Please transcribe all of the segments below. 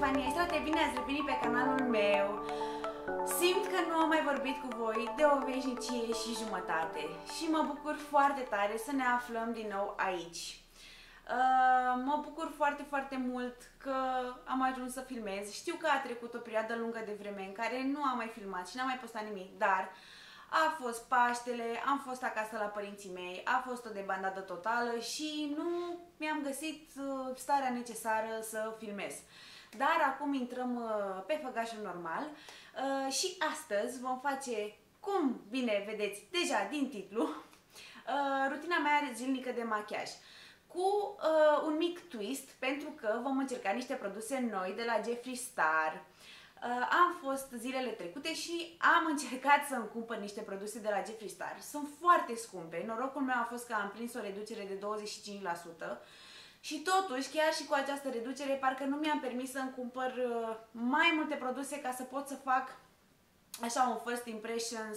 Fania Istrate, bine ați revenit pe canalul meu. Simt că nu am mai vorbit cu voi de o veșnicie și jumătate și mă bucur foarte tare să ne aflăm din nou aici. Mă bucur foarte mult că am ajuns să filmez. Știu că a trecut o perioadă lungă de vreme în care nu am mai filmat și n-am mai postat nimic, dar a fost Paștele, am fost acasă la părinții mei, a fost o debandadă totală și nu mi-am găsit starea necesară să filmez. Dar acum intrăm pe făgașul normal și astăzi vom face, cum bine vedeți deja din titlu, rutina mea zilnică de machiaj. Cu un mic twist, pentru că vom încerca niște produse noi de la Jeffree Star. Am fost zilele trecute și am încercat să-mi cumpăr niște produse de la Jeffree Star. Sunt foarte scumpe, norocul meu a fost că am prins o reducere de 25%. Și totuși, chiar și cu această reducere, parcă nu mi-am permis să-mi cumpăr mai multe produse ca să pot să fac așa un first impressions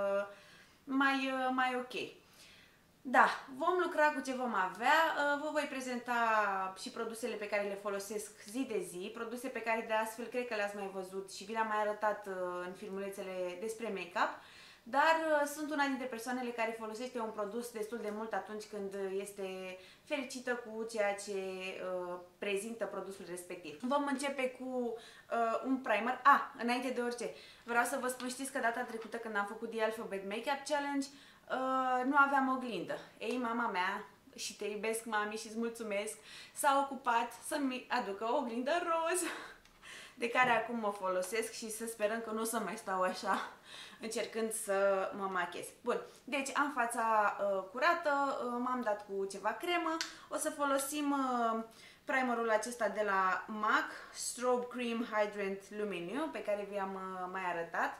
mai ok. Da, vom lucra cu ce vom avea, vă voi prezenta și produsele pe care le folosesc zi de zi, produse pe care de astfel cred că le-ați mai văzut și vi le-am mai arătat în filmulețele despre make-up, dar sunt una dintre persoanele care folosește un produs destul de mult atunci când este fericită cu ceea ce prezintă produsul respectiv. Vom începe cu un primer. Înainte de orice, vreau să vă spun, știți că data trecută când am făcut The Alphabet Makeup Challenge, nu aveam oglindă. Ei, mama mea, și te iubesc, mami, și îți mulțumesc, s-a ocupat să-mi aducă o oglindă roz, de care acum mă folosesc și să sperăm că nu o să mai stau așa încercând să mă machez. Bun, deci am fața curată, m-am dat cu ceva cremă, o să folosim primerul acesta de la MAC, Strobe Cream Hydrant Lumineux, pe care vi-am mai arătat.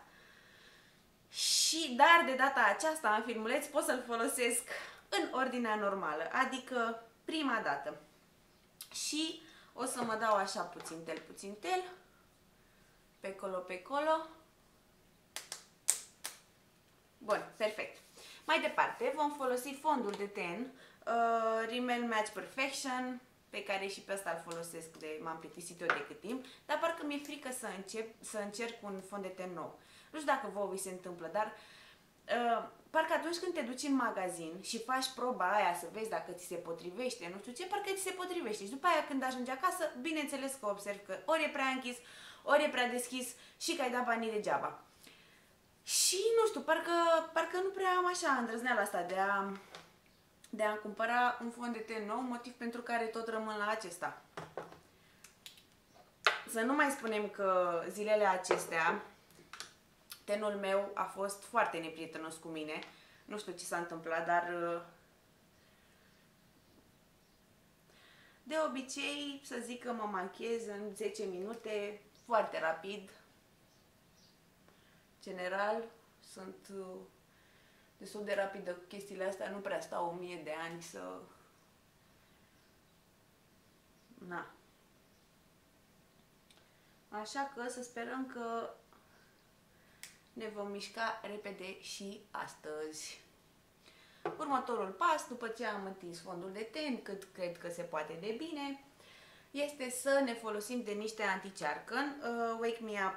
Dar de data aceasta în filmuleț pot să-l folosesc în ordinea normală, adică prima dată. Și o să mă dau așa puțin tel, pe colo. Bun, perfect. Mai departe vom folosi fondul de ten Rimmel Match Perfection, pe care și pe ăsta îl folosesc m-am plictisit eu de cât timp, dar parcă mi-e frică să încerc un fond de ten nou. Nu știu dacă vouă vi se întâmplă, dar parcă atunci când te duci în magazin și faci proba aia să vezi dacă ți se potrivește, nu știu ce, parcă ți se potrivește. Și după aia când ajungi acasă, bineînțeles că observ că ori e prea închis, ori e prea deschis și că ai dat banii degeaba. Și nu știu, parcă nu prea am așa îndrăzneala asta de a cumpăra un fond de ten nou, motiv pentru care tot rămân la acesta. Să nu mai spunem că zilele acestea tenul meu a fost foarte neprietenos cu mine. Nu știu ce s-a întâmplat, dar de obicei să zic că mă machez în 10 minute, foarte rapid. General, sunt destul de rapidă cu chestiile astea, nu prea stau 1000 de ani să... Na. Așa că să sperăm că ne vom mișca repede și astăzi. Următorul pas, după ce am întins fondul de ten, cât cred că se poate de bine, este să ne folosim de niște anti-cearcăn, Wake Me Up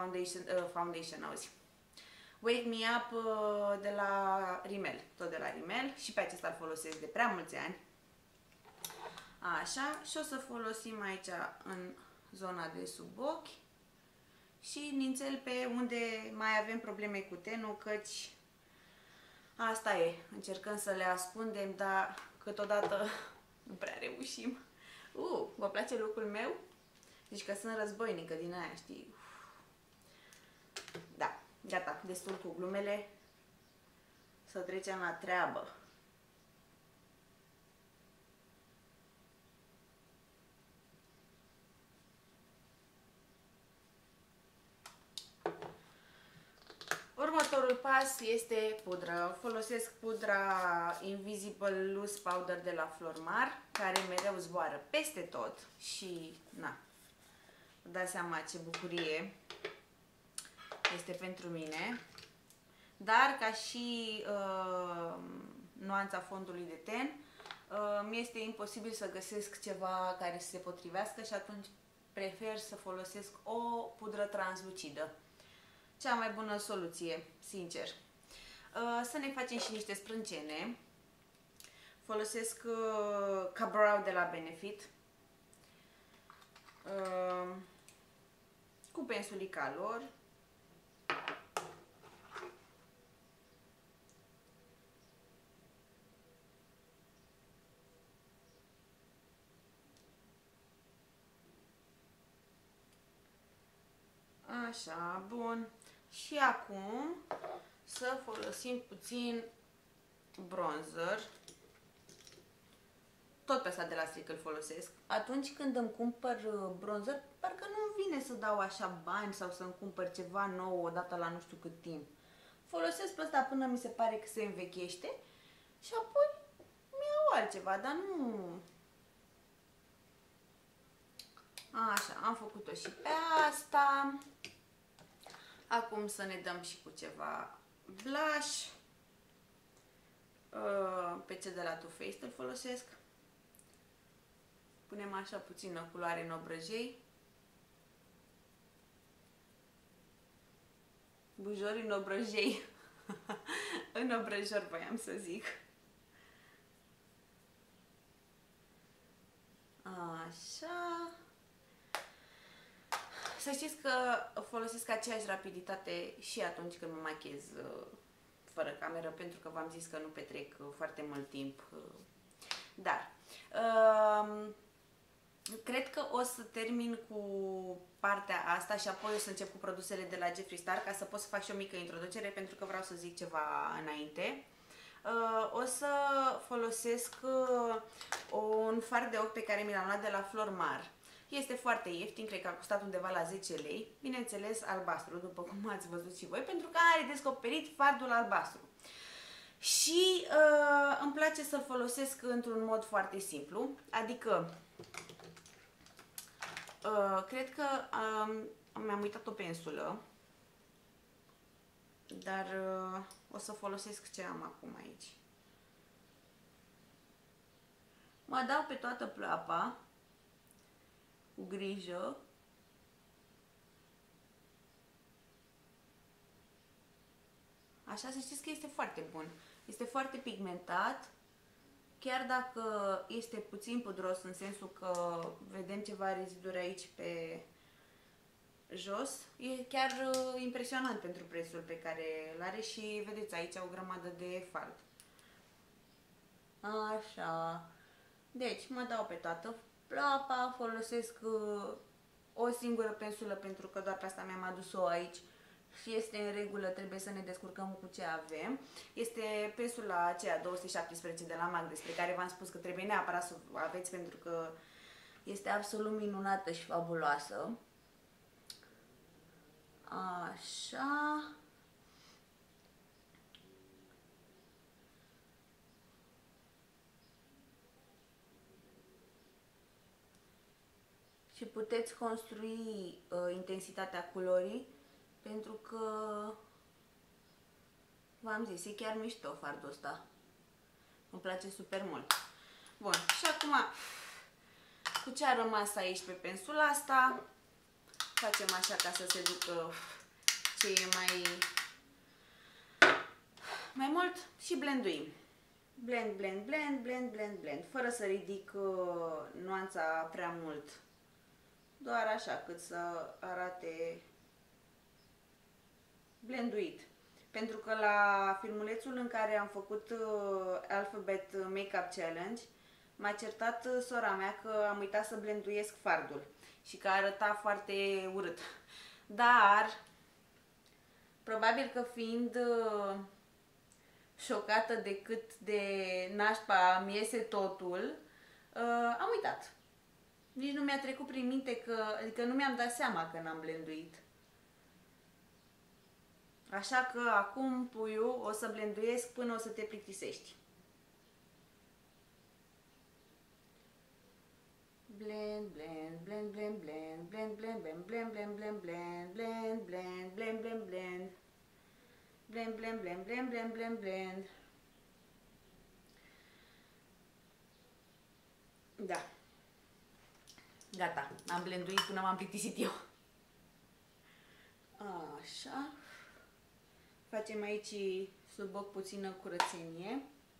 Wake Me Up de la Rimmel, tot de la Rimmel, și pe acesta îl folosesc de prea mulți ani. Așa, și o să folosim aici în zona de sub ochi și nințel pe unde mai avem probleme cu tenul, căci asta e, încercăm să le ascundem, dar câteodată nu prea reușim. Vă place lucrul meu? Deci că sunt războinică din aia, știi? Da, gata, destul cu glumele, să trecem la treabă. Următorul pas este pudră. Folosesc pudra Invisible Loose Powder de la Flormar, care mereu zboară peste tot și, na, vă dați seama ce bucurie este pentru mine. Dar, ca și nuanța fondului de ten, mi este imposibil să găsesc ceva care să se potrivească și atunci prefer să folosesc o pudră translucidă. Cea mai bună soluție, sincer. Să ne facem și niște sprâncene. Folosesc Ka-Brow de la Benefit. Cu pensulica lor. Așa, bun. Și acum să folosim puțin bronzer. Tot pe asta de la Strick îl folosesc. Atunci când îmi cumpăr bronzer, parcă nu vine să dau așa bani sau să-mi cumpăr ceva nou odată la nu știu cât timp. Folosesc pe ăsta până mi se pare că se învechește și apoi mi-au altceva, dar nu... Așa, am făcut-o și pe asta. Acum să ne dăm și cu ceva blush. Pe cel de la Too Faced îl folosesc. Punem așa puțină culoare în obrăjei. Bujori în obrăjei. În obrăjor voiam să zic. Așa. Să știți că folosesc aceeași rapiditate și atunci când mă machez fără cameră, pentru că v-am zis că nu petrec foarte mult timp. Dar cred că o să termin cu partea asta și apoi o să încep cu produsele de la Jeffree Star ca să pot să fac și o mică introducere, pentru că vreau să zic ceva înainte. O să folosesc un fard de ochi pe care mi l-am luat de la Flormar. Este foarte ieftin, cred că a costat undeva la 10 lei. Bineînțeles albastru, după cum ați văzut și voi, pentru că are descoperit fardul albastru. Și îmi place să-l folosesc într-un mod foarte simplu, adică cred că mi-am uitat o pensulă, dar o să folosesc ce am acum aici. Mă dau pe toată pleoapa cu grijă. Așa, să știți că este foarte bun. Este foarte pigmentat, chiar dacă este puțin pudros, în sensul că vedem ceva reziduri aici pe jos. E chiar impresionant pentru prețul pe care îl are și vedeți aici o grămadă de fard. Așa. Deci, mă dau pe toată pleoapa, folosesc o singură pensulă pentru că doar pe asta mi-am adus-o aici și este în regulă, trebuie să ne descurcăm cu ce avem. Este pensula aceea 217 de la MAC, despre care v-am spus că trebuie neapărat să o aveți pentru că este absolut minunată și fabuloasă. Așa. Și puteți construi intensitatea culorii, pentru că v-am zis, e chiar mișto fardul ăsta. Îmi place super mult. Bun, și acum cu ce a rămas aici pe pensula asta, facem așa ca să se ducă ce e mai mult și blenduim. Blend, blend, blend, blend, blend, blend, fără să ridic nuanța prea mult. Doar așa, cât să arate blenduit. Pentru că la filmulețul în care am făcut Alphabet Makeup Challenge, m-a certat sora mea că am uitat să blenduiesc fardul și că arăta foarte urât. Dar, probabil că fiind șocată de cât de nașpa mi iese totul, am uitat. Nici nu mi-a trecut prin minte că, adică nu mi-am dat seama că n-am blenduit. Așa că acum, puiu, o să blenduiesc până o să te plictisești. Blend, blend, blend, blend, blend, blend, blend, blend, blend, blend, blend, blend, blend, blend, blend, blend, blend. Blend, blend, blend, blend, blend, blend, blend. Da. Gata, am blenduit până m-am plictisit eu. Așa. Facem aici sub ochi puțină curățenie.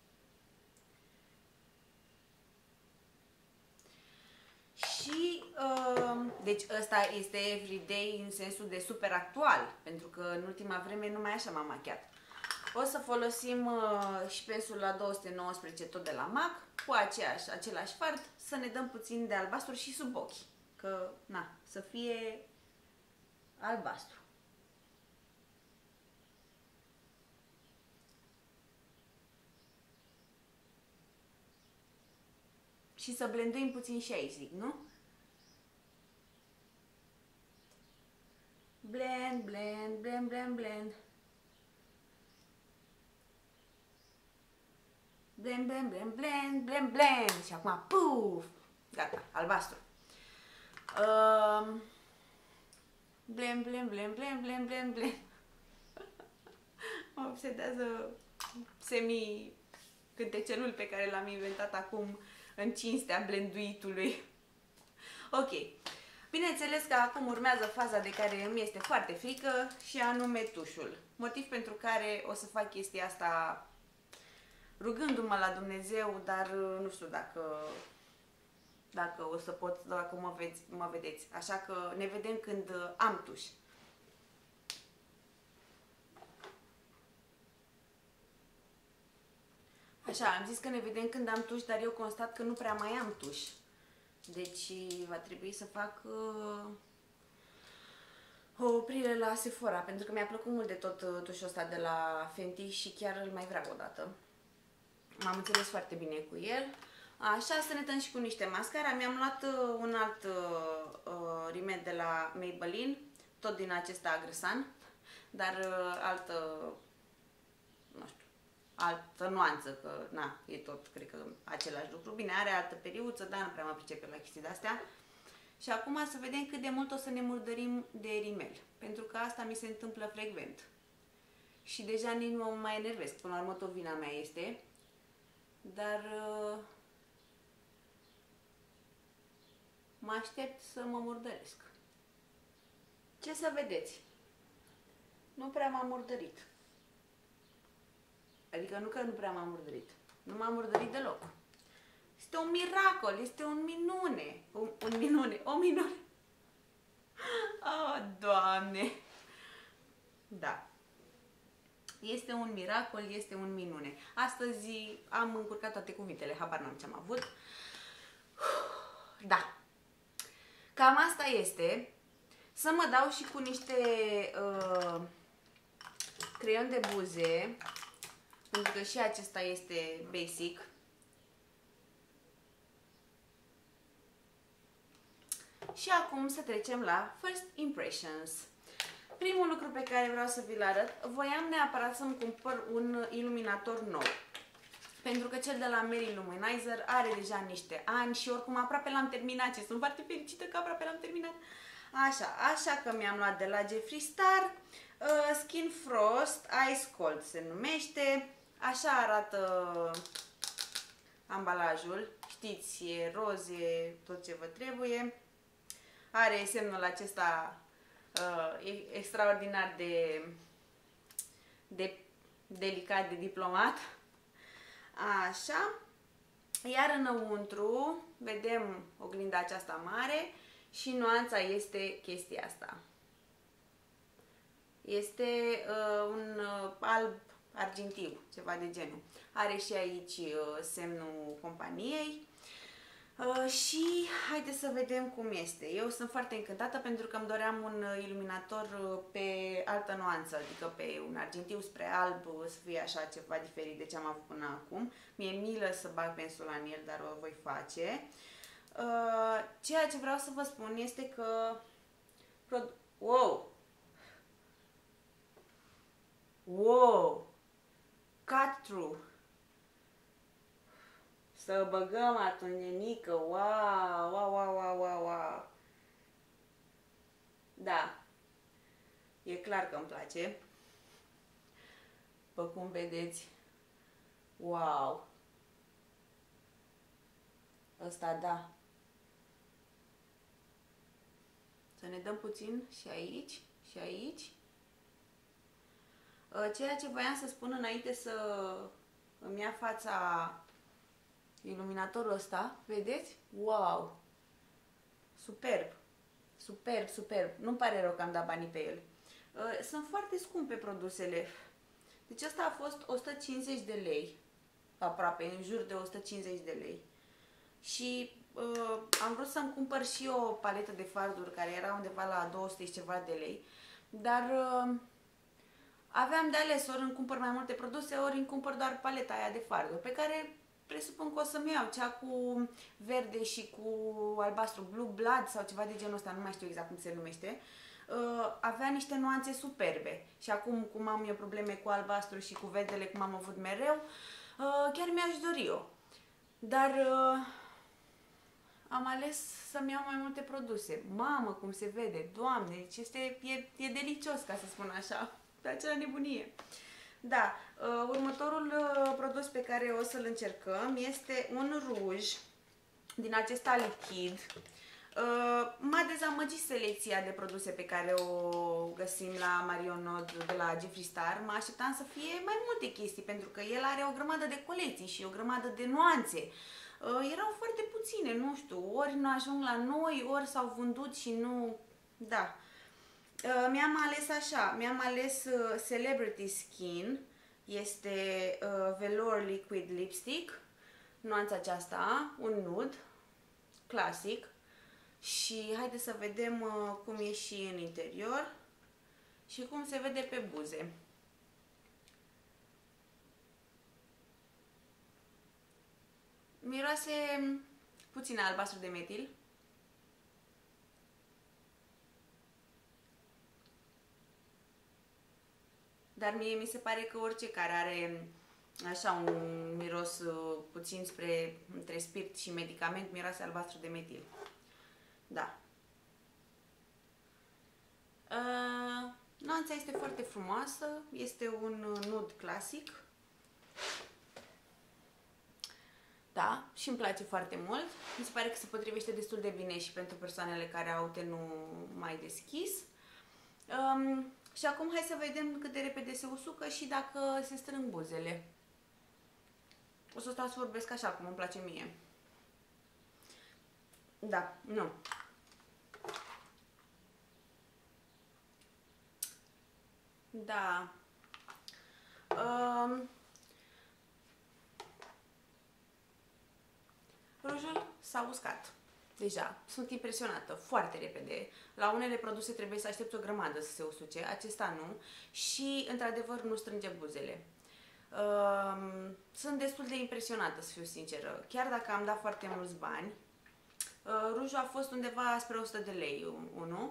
Și, deci ăsta este everyday în sensul de super actual, pentru că în ultima vreme numai așa m-am machiat. O să folosim și pensul la 219 tot de la MAC, cu același fard, să ne dăm puțin de albastru și sub ochi, că, na, să fie albastru. Și să blenduim puțin și aici, zic, nu? Blend, blend, blend, blend, blend. Blend, blend, blend, blend, blend, blend. Și acum, puf! Gata, albastru. Blend, blend, blend, blend, blend, blend, blend. Mă obsedează semi-cântecelul pe care l-am inventat acum în cinstea blenduitului. Ok. Bineînțeles că acum urmează faza de care îmi este foarte frică și anume tușul. Motiv pentru care o să fac chestia asta rugându-mă la Dumnezeu, dar nu știu dacă o să pot, dacă mă vedeți. Așa că ne vedem când am tuș. Așa, am zis că ne vedem când am tuș, dar eu constat că nu prea mai am tuș. Deci va trebui să fac o oprire la Sephora, pentru că mi-a plăcut mult de tot tușul ăsta de la Fenty și chiar îl mai vreau o dată. M-am înțeles foarte bine cu el. Așa, să ne dăm și cu niște mascara. Mi-am luat un alt rimel de la Maybelline, tot din acesta agresan, dar nu știu, altă nuanță, că na, e tot, cred că același lucru. Bine, are altă periuță, dar nu prea mă pricep la chestii de-astea. Și acum să vedem cât de mult o să ne murdărim de rimel, pentru că asta mi se întâmplă frecvent. Și deja nici nu mă mai enervez, până la urmă tot vina mea este, dar mă aștept să mă murdăresc. Ce să vedeți? Nu prea m-am murdărit. Adică nu că nu prea m-am murdărit. Nu m-am murdărit deloc. Este un miracol, este un minune. O minune. Oh, Doamne! Da. Este un miracol, este un minune. Astăzi am încurcat toate cuvintele, habar n-am ce am avut. Da. Cam asta este. Să mă dau și cu niște creion de buze, pentru că și acesta este basic. Și acum să trecem la First Impressions. Primul lucru pe care vreau să vi-l arăt, voiam neapărat să-mi cumpăr un iluminator nou. Pentru că cel de la Mary Luminizer are deja niște ani și oricum aproape l-am terminat și sunt foarte fericită că aproape l-am terminat. Așa că mi-am luat de la Jeffree Star Skin Frost Ice Cold se numește. Așa arată ambalajul. Știți, e roze, tot ce vă trebuie. Are semnul acesta extraordinar de delicat, de diplomat. Așa. Iar înăuntru vedem oglinda aceasta mare și nuanța este chestia asta. Este un alb argintiu, ceva de genul. Are și aici semnul companiei. Și haideți să vedem cum este. Eu sunt foarte încântată pentru că îmi doream un iluminator pe altă nuanță, adică pe un argintiu spre alb, să fie așa ceva diferit de ce am avut până acum. Mi-e milă să bag pensul în el, dar o voi face. Ceea ce vreau să vă spun este că... Wow! Wow! Cut through! Să băgăm atunci, nenică, wow, wow, wow, wow, wow, wow. Da, e clar că îmi place. După cum vedeți, wow. Ăsta da. Să ne dăm puțin și aici și aici. Ceea ce voiam să spun înainte să îmi ia fața iluminatorul ăsta, vedeți? Wow! Superb! Superb, superb! Nu-mi pare rău că am dat banii pe el. Sunt foarte scumpe produsele. Deci asta a fost 150 de lei, aproape, în jur de 150 de lei. Și am vrut să-mi cumpăr și o paletă de farduri care era undeva la 200 și ceva de lei, dar aveam de ales, ori îmi cumpăr mai multe produse, ori îmi cumpăr doar paleta aia de farduri, pe care presupun că o să-mi iau, cea cu verde și cu albastru, Blue Blood sau ceva de genul ăsta, nu mai știu exact cum se numește. Avea niște nuanțe superbe și acum cum am eu probleme cu albastru și cu verdele, cum am avut mereu, chiar mi-aș dori eu. Dar am ales să-mi iau mai multe produse. Mamă, cum se vede, Doamne, deci e delicios, ca să spun așa, pe acea nebunie. Da, următorul produs pe care o să-l încercăm este un ruj din acesta lichid. M-a dezamăgit selecția de produse pe care o găsim la Marionod de la Jeffree Star. Mă așteptam să fie mai multe chestii, pentru că el are o grămadă de colecții și o grămadă de nuanțe. Erau foarte puține, nu știu, ori nu ajung la noi, ori s-au vândut și nu... Da. Mi-am ales așa, mi-am ales Celebrity Skin, este Velour Liquid Lipstick, nuanța aceasta, un nude, clasic. Și haideți să vedem cum e și în interior și cum se vede pe buze. Miroase puțin albastru de metil. Dar mie mi se pare că orice care are așa un miros puțin între spirit și medicament, miroase albastru de metil. Da. Nuanța este foarte frumoasă, este un nude clasic. Da, și îmi place foarte mult. Mi se pare că se potrivește destul de bine și pentru persoanele care au tenul mai deschis. Și acum hai să vedem cât de repede se usucă și dacă se strâng buzele. O să stau să vorbesc așa, cum îmi place mie. Da, nu. Da. Rujul s-a uscat. Deja. Sunt impresionată. Foarte repede. La unele produse trebuie să aștepți o grămadă să se usuce. Acesta nu. Și, într-adevăr, nu strânge buzele. Sunt destul de impresionată, să fiu sinceră. Chiar dacă am dat foarte mulți bani, rujul a fost undeva spre 100 de lei, unul.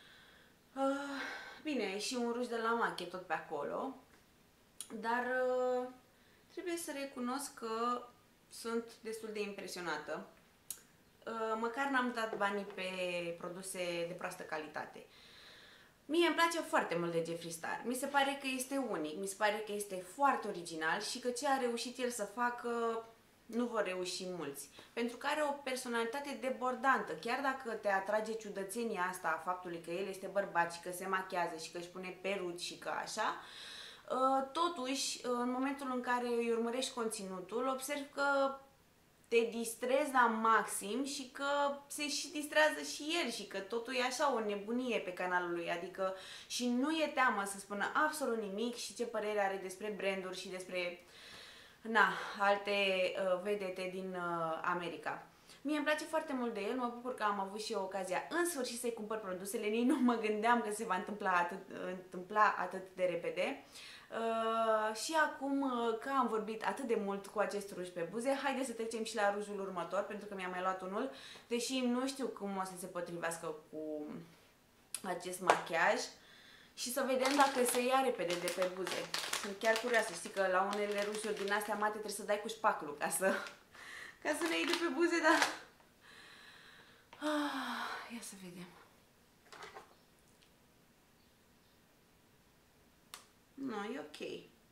Bine, și un ruj de la Mache tot pe acolo. Dar trebuie să recunosc că sunt destul de impresionată. Măcar n-am dat banii pe produse de proastă calitate. Mie îmi place foarte mult de Jeffree Star. Mi se pare că este unic, mi se pare că este foarte original și că ce a reușit el să facă nu vor reuși mulți. Pentru că are o personalitate debordantă. Chiar dacă te atrage ciudățenia asta a faptului că el este bărbat și că se machează și că își pune peruci și că așa, totuși, în momentul în care îi urmărești conținutul, observi că te distrezi la maxim și că se și distrează și el și că totul e așa o nebunie pe canalul lui, adică și nu e teamă să spună absolut nimic și ce părere are despre branduri și despre alte vedete din America. Mie îmi place foarte mult de el, mă bucur că am avut și eu ocazia în sfârșit să-i cumpăr produsele, nici nu mă gândeam că se va întâmpla atât de repede. Și acum că am vorbit atât de mult cu acest ruj pe buze, haideți să trecem și la rujul următor, pentru că mi-am mai luat unul, deși nu știu cum o să se potrivească cu acest machiaj. Și să vedem dacă se ia repede de pe buze. Sunt chiar curioasă, știi că la unele rujuri din astea mate trebuie să dai cu șpaclu ca să ne iei de pe buze, dar... Ia să vedem. Nu, e ok.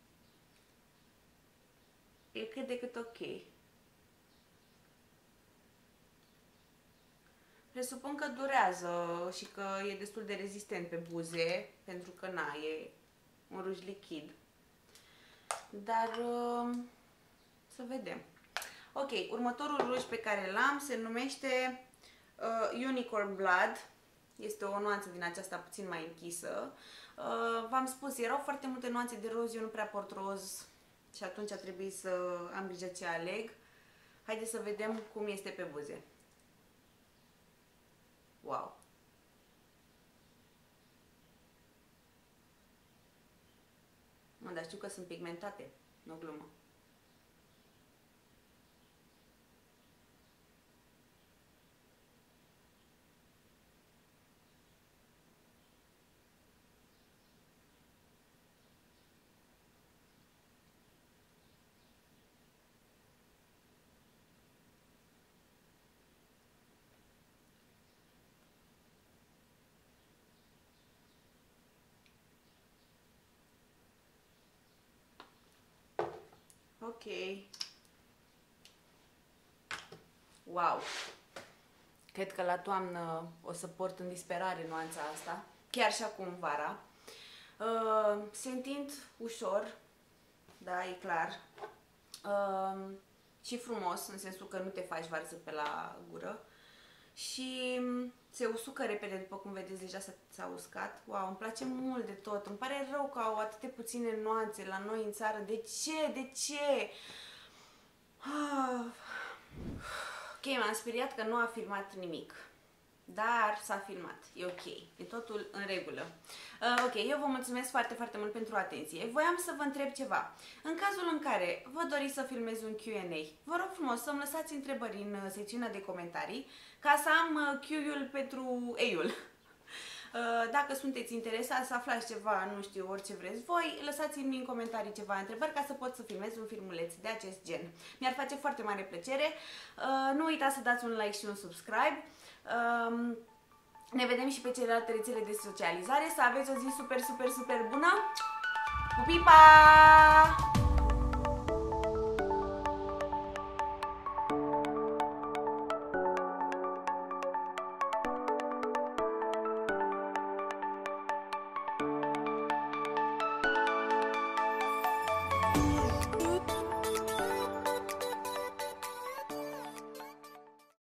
E cât de cât ok. Presupun că durează și că e destul de rezistent pe buze, pentru că e un ruj lichid. Dar să vedem. Ok, următorul ruj pe care l-am se numește Unicorn Blood. Este o nuanță din aceasta puțin mai închisă. V-am spus, erau foarte multe nuanțe de roz, eu nu prea port roz și atunci a trebuit să am grijă ce aleg. Haideți să vedem cum este pe buze. Wow! Mă, dar știu că sunt pigmentate, nu glumă. Ok. Wow! Cred că la toamnă o să port în disperare nuanța asta, chiar și acum vara. Se întind ușor, da, e clar. Și frumos, în sensul că nu te faci varză pe la gură. Și se usucă repede, după cum vedeți, deja s-a uscat. Wow, îmi place mult de tot. Îmi pare rău că au atâtea puține nuanțe la noi în țară. De ce? De ce? Ok, m-am speriat că nu a filmat nimic. Dar s-a filmat. E ok. E totul în regulă. Ok, eu vă mulțumesc foarte, foarte mult pentru atenție. Voiam să vă întreb ceva. În cazul în care vă doriți să filmez un Q&A, vă rog frumos să-mi lăsați întrebări în secțiunea de comentarii ca să am Q-ul pentru Eiul. Dacă sunteți interesați să aflați ceva, nu știu, orice vreți voi, lăsați-mi în comentarii ceva întrebări ca să pot să filmez un filmuleț de acest gen. Mi-ar face foarte mare plăcere. Nu uitați să dați un like și un subscribe. Ne vedem și pe celelalte rețele de socializare. Să aveți o zi super, super, super bună! Pupipa!